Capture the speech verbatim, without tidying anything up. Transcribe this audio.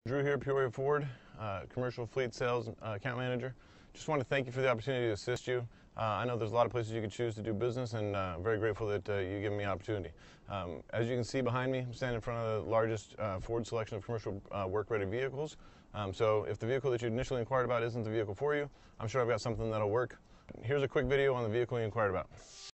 Drew here, Peoria Ford, uh, commercial fleet sales uh, account manager. Just want to thank you for the opportunity to assist you. Uh, I know there's a lot of places you could choose to do business, and uh, I'm very grateful that uh, you give me the opportunity. Um, as you can see behind me, I'm standing in front of the largest uh, Ford selection of commercial uh, work-ready vehicles. Um, so if the vehicle that you initially inquired about isn't the vehicle for you, I'm sure I've got something that'll work. Here's a quick video on the vehicle you inquired about.